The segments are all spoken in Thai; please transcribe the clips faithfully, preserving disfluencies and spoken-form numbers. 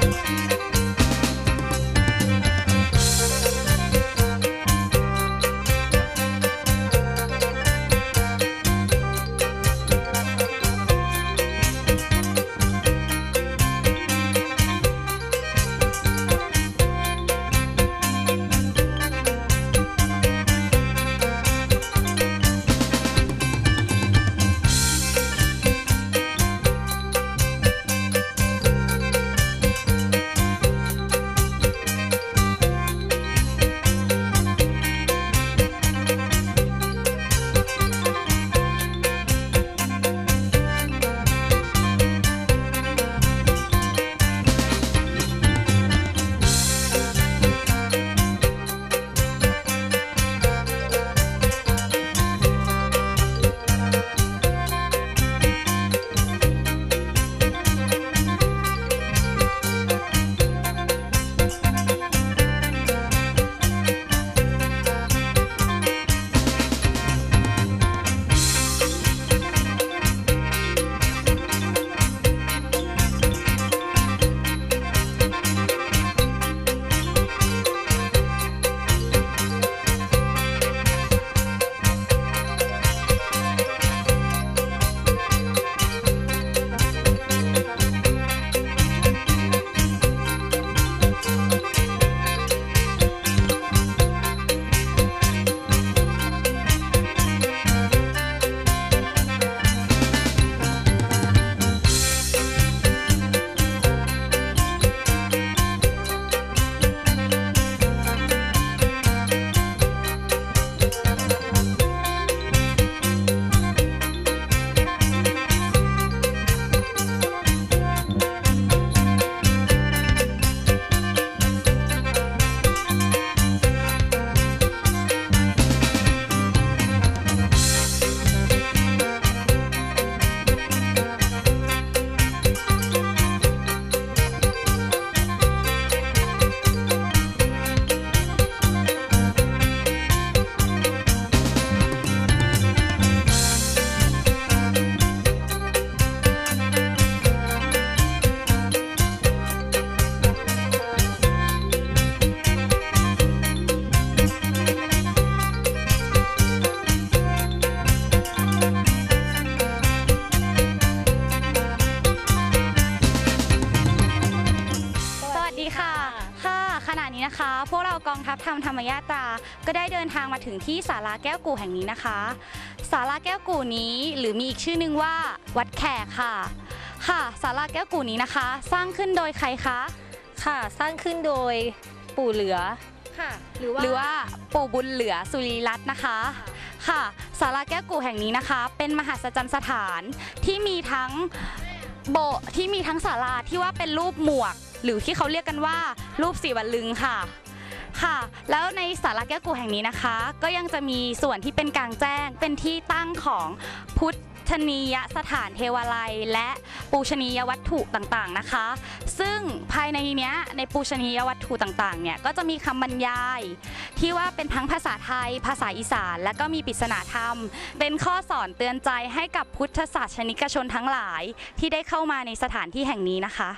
นะคะพวกเรากองทัพธรรมธรรมยาตราก็ได้เดินทางมาถึงที่ศาลาแก้วกู่แห่งนี้นะคะศาลาแก้วกู่นี้หรือมีอีกชื่อนึงว่าวัดแขกค่ะค่ะศาลาแก้วกู่นี้นะคะสร้างขึ้นโดยใครคะค่ะสร้างขึ้นโดยปู่เหลือค่ะหรือว่าหรือว่าปู่บุญเหลือสุริรัตน์นะคะค่ะศาลาแก้วกู่แห่งนี้นะคะเป็นมหัศจรรย์สถานที่มีทั้งโบสถ์ที่มีทั้งศาลาที่ว่าเป็นรูปหมวกหรือที่เขาเรียกกันว่ารูปสีวลึงค่ะค่ะแล้วในศาลาแก้วกู่แห่งนี้นะคะก็ยังจะมีส่วนที่เป็นกลางแจ้งเป็นที่ตั้งของพุทธนียสถานเทวาลัยและปูชนียวัตถุต่างๆนะคะซึ่งภายในนี้ในปูชนียวัตถุต่างๆเนี่ยก็จะมีคำบรรยายที่ว่าเป็นทั้งภาษาไทยภาษาอีสานและก็มีปริศนาธรรมเป็นข้อสอนเตือนใจให้กับพุทธศาสนิกชนทั้งหลายที่ได้เข้ามาในสถานที่แห่งนี้นะคะ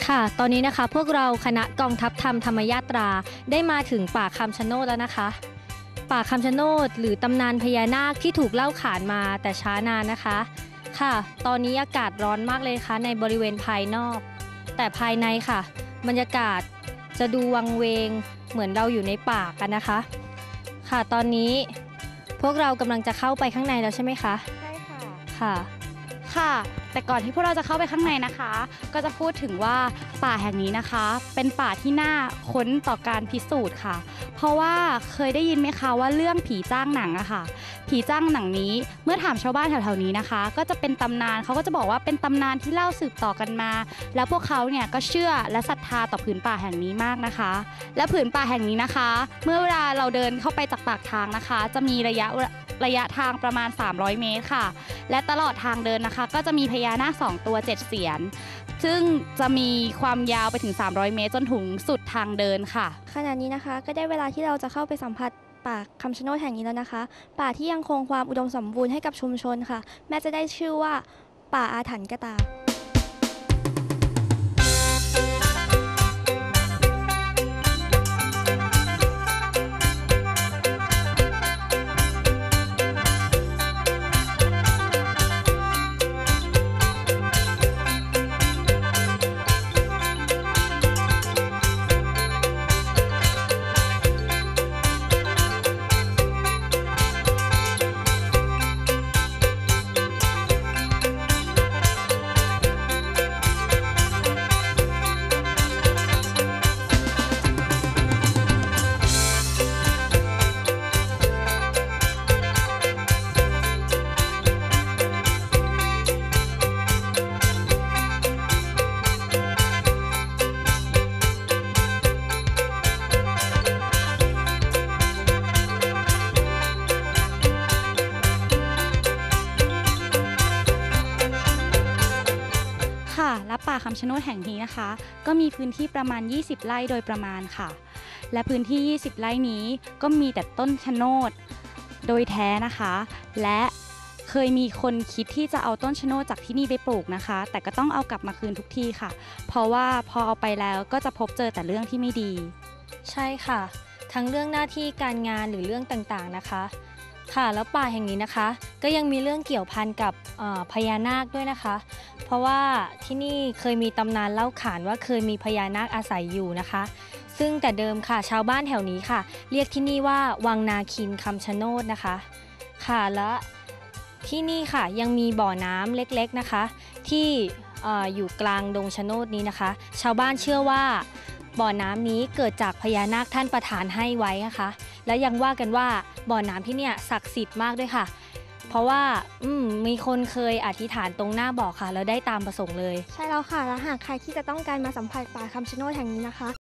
ค่ะตอนนี้นะคะพวกเราคณะกองทัพธรรมธรรมยาตราได้มาถึงป่าคำชะโนดแล้วนะคะป่าคำชะโนดหรือตำนานพญานาคที่ถูกเล่าขานมาแต่ช้านานนะคะค่ะตอนนี้อากาศร้อนมากเลยค่ะในบริเวณภายนอกแต่ภายในค่ะบรรยากาศจะดูวังเวงเหมือนเราอยู่ในป่ากันนะคะค่ะตอนนี้พวกเรากำลังจะเข้าไปข้างในแล้วใช่ไหมคะใช่ค่ะค่ะค่ะแต่ก่อนที่พวกเราจะเข้าไปข้างในนะคะ ก็จะพูดถึงว่าป่าแห่งนี้นะคะ เป็นป่าที่น่าค้นต่อการพิสูจน์ค่ะ เพราะว่าเคยได้ยินไหมคะว่าเรื่องผีจ้างหนังอะค่ะผีจ้างหนังนี้เมื่อถามชาวบ้านแถวๆนี้นะคะ ก็จะเป็นตำนานเขาก็จะบอกว่าเป็นตำนานที่เล่าสืบต่อกันมา แล้วพวกเขาเนี่ยก็เชื่อและศรัทธาต่อผืนป่าแห่งนี้มากนะคะ และผืนป่าแห่งนี้นะคะ เมื่อเวลาเราเดินเข้าไปจากปากทางนะคะ จะมีระยะระยะทางประมาณสามร้อยเมตรค่ะและตลอดทางเดินนะคะก็จะมีพญานาคสองตัวเจ็ดเสียนซึ่งจะมีความยาวไปถึงสามร้อยเมตรจนถึงสุดทางเดินค่ะขณะนี้นะคะก็ได้เวลาที่เราจะเข้าไปสัมผัสป่าคำชะโนดแห่งนี้แล้วนะคะป่าที่ยังคงความอุดมสมบูรณ์ให้กับชุมชนค่ะแม้จะได้ชื่อว่าป่าอาถรรพ์ก็ตามและป่าคำชะโนดแห่งนี้นะคะก็มีพื้นที่ประมาณยี่สิบไร่โดยประมาณค่ะและพื้นที่ยี่สิบไร่นี้ก็มีแต่ต้นชะโนดโดยแท้นะคะและเคยมีคนคิดที่จะเอาต้นชะโนดจากที่นี่ไปปลูกนะคะแต่ก็ต้องเอากลับมาคืนทุกที่ค่ะเพราะว่าพอเอาไปแล้วก็จะพบเจอแต่เรื่องที่ไม่ดีใช่ค่ะทั้งเรื่องหน้าที่การงานหรือเรื่องต่างๆนะคะค่ะแล้วป่าแห่งนี้นะคะก็ยังมีเรื่องเกี่ยวพันกับพญานาคด้วยนะคะเพราะว่าที่นี่เคยมีตำนานเล่าขานว่าเคยมีพญานาคอาศัยอยู่นะคะซึ่งแต่เดิมค่ะชาวบ้านแถวนี้ค่ะเรียกที่นี่ว่าวังนาคินคำชะโนดนะคะค่ะและที่นี่ค่ะยังมีบ่อน้ำเล็กๆนะคะที่อ, อยู่กลางดงชะโนดนี้นะคะชาวบ้านเชื่อว่าบ่อน้ำนี้เกิดจากพญานาคท่านประทานให้ไว้นะคะและยังว่ากันว่าบ่อน้ำที่เนี่ยศักดิ์สิทธิ์มากด้วยค่ะเพราะว่ามีคนเคยอธิษฐานตรงหน้าบ่อค่ะแล้วได้ตามประสงค์เลยใช่แล้วค่ะและหากใครที่จะต้องการมาสัมผัสป่าคำชะโนดแห่งนี้นะคะ